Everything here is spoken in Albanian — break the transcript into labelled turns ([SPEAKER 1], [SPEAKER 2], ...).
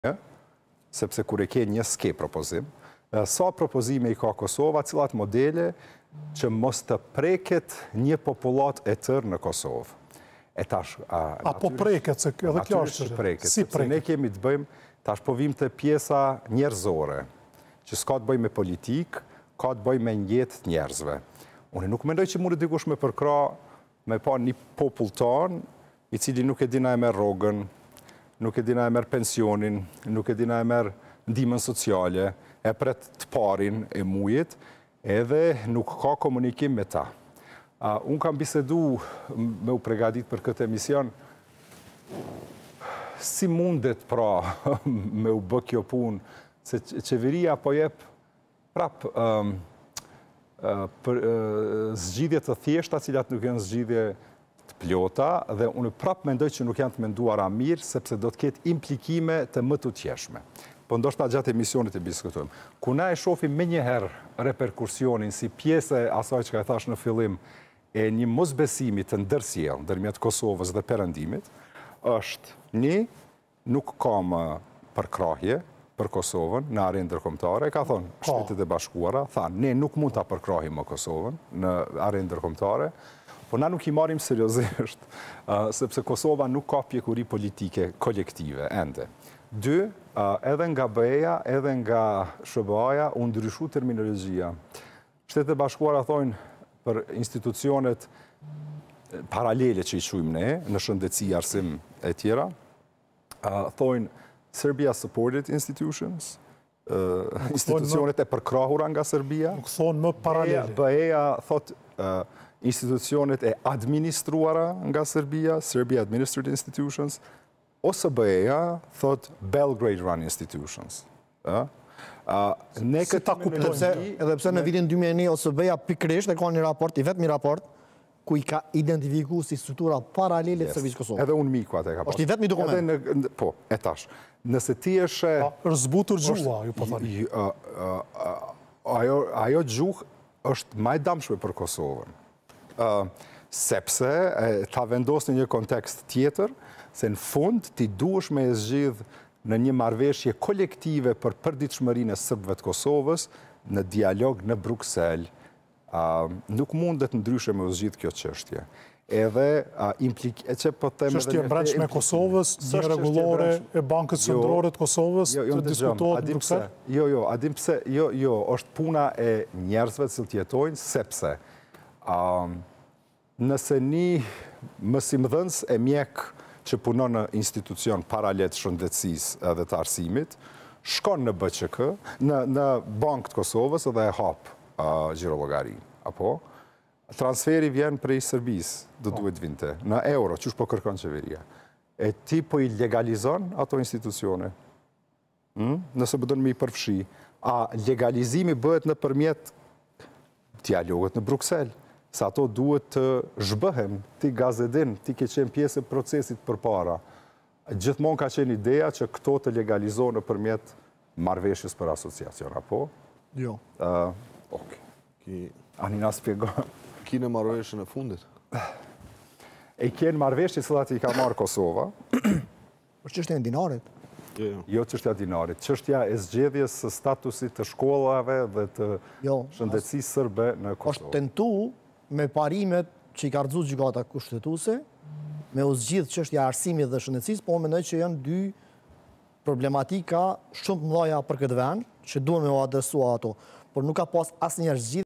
[SPEAKER 1] sepse kur e ke një s'ke propozim, sa propozime i ka Kosova, cilat modele që mos të preket një popullat e tërë në Kosovë.
[SPEAKER 2] Apo preket, se edhe kjo është si preket.
[SPEAKER 1] Ne kemi të bëjmë, tash po vim të pjesa njerëzore, që s'ka të bëjmë me politikë, ka të bëjmë me njetë njerëzve. Unë nuk mendoj që mund të dikush me përkra me pa një popull tonë, i cili nuk e dina e merë rogën, nuk e dina e merë pensionin, nuk e dina e merë ndihmën sociale, e pret të parin e mujit, edhe nuk ka komunikim me ta. Unë kam bisedu me u pregadit për këtë emision, si mundet pra me u bë kjo punë, se qeveria po jep prap për zgjidhje të thjeshta, cilat nuk janë zgjidhje të plota, dhe unë prap mendoj që nuk janë të menduara mirë, sepse do të ketë implikime të më të tjeshme. Po ndoshta gjatë emisionit e diskutojmë. Ku na e shohim me njëherë reperkusionin si pjesë e asaj që ka e thash në fillim, e një mosbesimit të ndërsjellë ndërmjet Kosovës dhe perëndimit, është nuk ka më përkrahje për Kosovën në arenë ndërkombëtare. Ka thonë Shtetet e Bashkuara, thanë, ne nuk mund ta përkrahim më Kosovën në arenë ndërkombëtare, po na nuk i marrim seriozisht, sepse Kosova nuk ka pjekuri politike kolektive ende. 2, edhe nga BE-ja, edhe nga SBA-ja u ndryshu terminologjia. Shtetet e Bashkuara thonë për institucionet paralele që i quajmë ne, në shëndetësi, arsim e tjera, thonë Serbia supported institutions, institucionet e përkrahura nga Serbia.
[SPEAKER 2] Nuk thonë më paralele.
[SPEAKER 1] BE-ja thotë institucionet e administruara nga Serbia, Serbia administered institutions, ose BE-ja thotë Belgrade run institutions.
[SPEAKER 3] Edhe pse në vitin 2001 OSBE-ja pikërisht e ka një raport, i vetmi raport, ku i ka identifikuar si struktura paralele të Serbisë Kosovës.
[SPEAKER 1] Edhe unë miku atë e ka pas.
[SPEAKER 3] Është i vetmi dokument.
[SPEAKER 1] Po, e tash. Nëse ti është...
[SPEAKER 2] Është zbutur gjuha, ju po thani.
[SPEAKER 1] Ajo gjuhë është më e damshme për Kosovën. Sepse ta vendos në një kontekst tjetër, se në fund ti duhesh me e zgjidh në një marrëveshje kolektive për përditshmërinë e serbëve të Kosovës, në dialog në Bruksel. Nuk mundet ndryshe me u zgjidh kjo çështje. Edhe
[SPEAKER 2] çështje brendshme e Kosovës, një rregullore e Bankës Qendrore të Kosovës të diskutohet në Bruksel?
[SPEAKER 1] Jo, a dim pse? Jo, është puna e njerëzve që jetojnë, sepse nëse një mësimdhënës e mjek që punon në institucion paralel të shëndetësisë edhe të arsimit, shkon në BÇK, në Bankë të Kosovës edhe e hap gjirologarinë, apo? Transferi vjen prej Serbisë, do duhet vinte, në euro, çush po kërkon qeveria. E ti po i legalizon ato institucione. Nëse bëdon me i përfshi, a legalizimi bëhet nëpërmjet dialogut në Bruksel, se ato duhet të zhbëhen, ti gazedin, ti ke qenë pjesë e procesit përpara. Gjithmonë ka qenë ideja që këto të legalizohen nëpërmjet marrëveshjes për asociacion, apo?
[SPEAKER 3] Jo.
[SPEAKER 1] Okej. Ani na shpjegon.
[SPEAKER 4] Kine marrëveshjen e fundit?
[SPEAKER 1] E kjenë marrëveshje cilat i ka marrë Kosova.
[SPEAKER 3] Për çështjen e dinarit?
[SPEAKER 1] Jo çështja e dinarit, çështja e zgjedhjes së statusit të shkollave dhe të shëndetësisë serbe në Kosovë.
[SPEAKER 3] Është tentu me parimet që i ka rrëzuar gjykata kushtetuese, me u zgjidh çështja e arsimit dhe shëndetësisë, po mendoj që janë dy problematika shumë të mëdha për këtë vend, që duhen me u adresua ato, por nuk ka pas asnjëherë zgjidhje